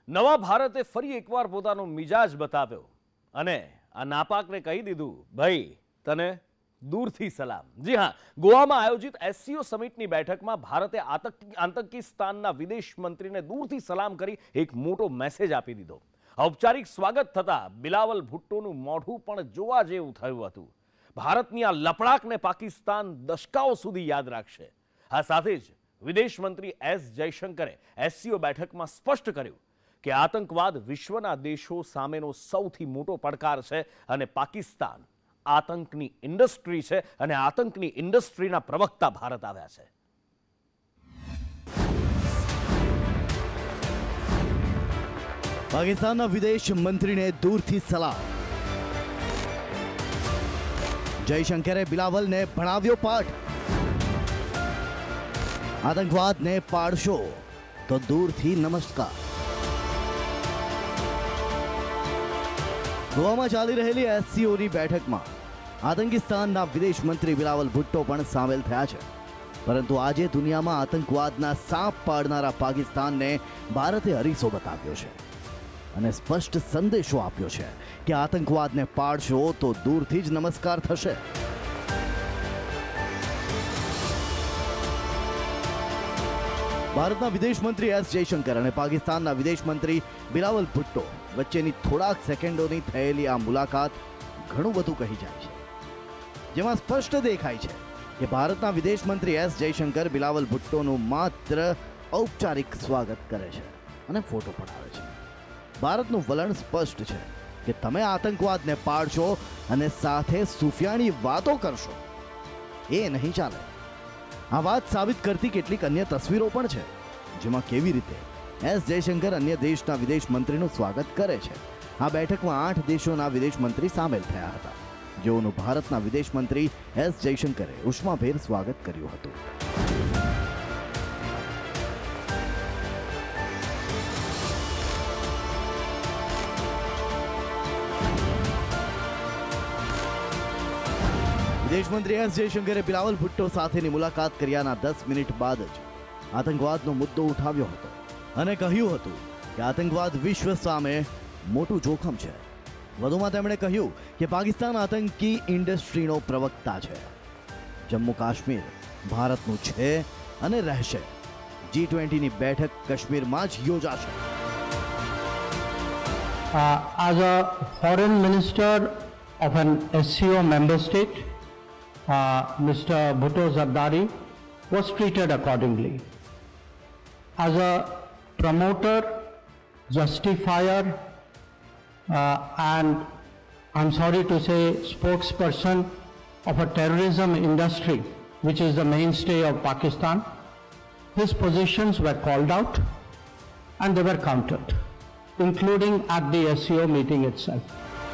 નવા ભારતે ફરી એકવાર પોતાનો મિજાજ બતાવ્યો અને આ નાપાકને કહી દીધું, ભાઈ તને દૂરથી સલામ। જી હા, ગોવામાં આયોજિત એસસીઓ સમિટની બેઠકમાં ભારતે આતંકિસ્તાનના વિદેશ મંત્રીને દૂરથી સલામ કરી એક મોટો મેસેજ આપી દીધો। ઔપચારિક સ્વાગત થતા બિલાવલ ભુટ્ટોનું મોઢું પણ જોવા જેવું થયું હતું। ભારતની આ લપડાકને પાકિસ્તાન દશકાઓ સુધી યાદ રાખશે। આ સાથે જ વિદેશ મંત્રી એસ જયશંકરે એસસીઓ બેઠકમાં સ્પષ્ટ કર્યું કે આતંકવાદ વિશ્વના દેશો સામેનો સૌથી મોટો પડકાર છે અને પાકિસ્તાન આતંકની ઇન્ડસ્ટ્રી છે અને આતંકની ઇન્ડસ્ટ્રીના પ્રવક્તા ભારત આવ્યા છે। પાકિસ્તાનના વિદેશ મંત્રીને દૂરથી સલામ। જયશંકરે બિલાવલને ભણાવ્યો પાઠ। આતંકવાદને પાડશો તો દૂરથી નમસ્કાર। ગોવામાં ચાલી રહેલી એસસીઓની બેઠકમાં આતંકિસ્તાનના વિદેશ મંત્રી બિલાવલ ભુટ્ટો પણ સામેલ થયા છે। પરંતુ આજે દુનિયામાં આતંકવાદના સાપ પાડનારા પાકિસ્તાનને ભારતે હરીસો બતાવ્યો છે અને સ્પષ્ટ સંદેશો આપ્યો છે કે આતંકવાદને પાડશો તો દૂરથી જ નમસ્કાર થશે। ભારતના વિદેશ મંત્રી એસ જયશંકર અને પાકિસ્તાનના વિદેશ મંત્રી બિલાવલ ભુટ્ટો વચ્ચેની થોડાક સેકન્ડોની થયેલી આ મુલાકાત ઘણું બધું કહી જાય છે, જેમાં સ્પષ્ટ દેખાય છે કે ભારતના વિદેશ મંત્રી એસ જયશંકર બિલાવલ ભુટ્ટોનું માત્ર ઔપચારિક સ્વાગત કરે છે અને ફોટો પડાવે છે। ભારતનું વલણ સ્પષ્ટ છે કે તમે આતંકવાદને પાડશો અને સાથે સુફિયાણી વાતો કરશો, એ નહીં ચાલે। આ વાત સાબિત કરતી કેટલીક અન્ય તસવીરો પણ છે, જેમાં કેવી રીતે એસ જયશંકર અન્ય દેશના વિદેશ મંત્રીનું સ્વાગત કરે છે। આ બેઠકમાં 8 દેશોના વિદેશ મંત્રી સામેલ થયા હતા, જેઓનું ભારતના વિદેશ મંત્રી એસ જયશંકરે ઉષ્માભેર સ્વાગત કર્યું હતું। વિદેશ મંત્રી એસ જયશંકરે બિલાવલ ભુટ્ટો સાથેની મુલાકાત કર્યાના 10 મિનિટ બાદ જ આતંકવાદનો મુદ્દો ઉઠાવ્યો હતો અને કહ્યું હતું કે આતંકવાદ વિશ્વ સામે મોટું જોખમ છે। વધુમાં તેમણે કહ્યું કે પાકિસ્તાન આતંકી ઇન્ડસ્ટ્રીનો પ્રવક્તા છે। જમ્મુ કાશ્મીર ભારતનું છે અને રહેશે। G20ની બેઠક કાશ્મીરમાં જ યોજાશે। As a foreign minister of an SCO member state, Mr. Bhutto Zardari was treated accordingly. As a promoter, justifier, and I'm sorry to say spokesperson of a terrorism industry, which is the mainstay of Pakistan, his positions were called out and they were countered, including at the SCO meeting itself.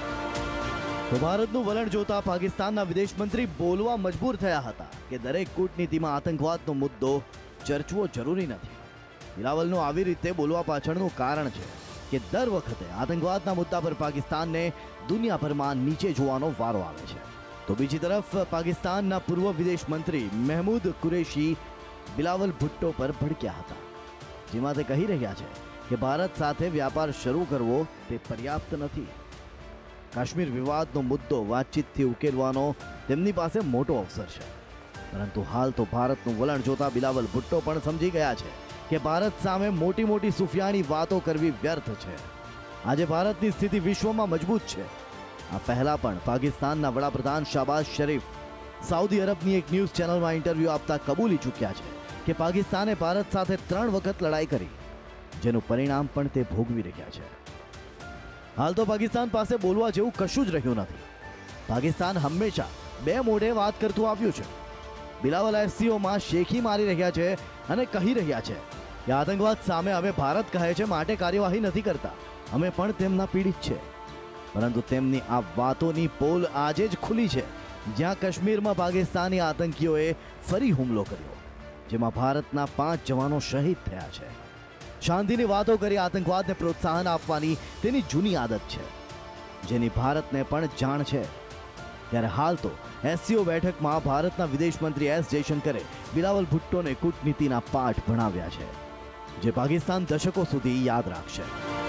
તો ભારતનું વલણ જોતા પાકિસ્તાનના વિદેશ મંત્રી બોલવા મજબૂર થયા હતા કે દરેક કૂટનીતિમાં આતંકવાદનો મુદ્દો ચર્ચવો જરૂરી નથી। બિલાવલનું આવી રીતે બોલવા પાછળનું કારણ છે કે દર વખતે આતંકવાદના મુદ્દા પર પાકિસ્તાનને દુનિયાભરમાં નીચે જોવાનો વારો આવે છે। તો બીજી તરફ પાકિસ્તાનના પૂર્વ વિદેશ મંત્રી મહેમૂદ કુરેશી બિલાવલ ભુટ્ટો પર ભડક્યા હતા, જેમાં તે કહી રહ્યા છે કે ભારત સાથે વ્યાપાર શરૂ કરવો તે પર્યાપ્ત નથી। કાશ્મીર વિવાદનો મુદ્દો વાતચીતથી ઉકેલવાનો તેમની પાસે મોટો અવસર છે, પરંતુ હાલ તો ભારતનું વલણ જોતા બિલાવલ ભુટ્ટો પણ સમજી ગયા છે કે ભારત સામે મોટી મોટી સુફિયાણી વાતો કરવી વ્યર્થ છે। આજે ભારતની સ્થિતિ વિશ્વમાં મજબૂત છે। આ પહેલા પણ પાકિસ્તાનના વડાપ્રધાન શાહબાઝ શરીફ સાઉદી અરબની એક ન્યૂઝ ચેનલમાં ઇન્ટરવ્યૂ આપતા કબૂલી ચૂક્યા છે કે પાકિસ્તાને ભારત સાથે 3 વખત લડાઈ કરી, જેનું પરિણામ પણ તે ભોગવી રહ્યા છે। હાલ તો પાકિસ્તાન પાસે બોલવા જેવું કશું જ રહ્યું નથી। પાકિસ્તાન હંમેશા બે મોઢે વાત કરતું આવ્યું છે। બિલાવલ એસસીઓમાં શેખી મારી રહ્યા છે અને કહી રહ્યા છે કે આતંકવાદ સામે અમે ભારત કહે છે માટે કાર્યવાહી નથી કરતા, અમે પણ તેમના પીડિત છે। પરંતુ તેમની આ વાતોની પોલ આજે જ ખુલી છે, જ્યાં કાશ્મીરમાં પાકિસ્તાની આતંકીઓએ ફરી હુમલો કર્યો, જેમાં ભારતના 5 જવાનો શહીદ થયા છે। શાંતિની વાતો કરી આતંકવાદને પ્રોત્સાહન આપવાની તેની જૂની આદત છે, જેની ભારતને પણ જાણ છે। ત્યારે હાલ તો એસસીઓ બેઠકમાં ભારતના વિદેશ મંત્રી એસ જયશંકરે બિલાવલ ભુટ્ટોને કૂટનીતિના પાઠ ભણાવ્યા છે, જે પાકિસ્તાન દશકો સુધી યાદ રાખશે।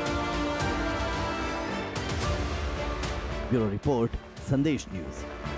Bureau report, Sandesh news.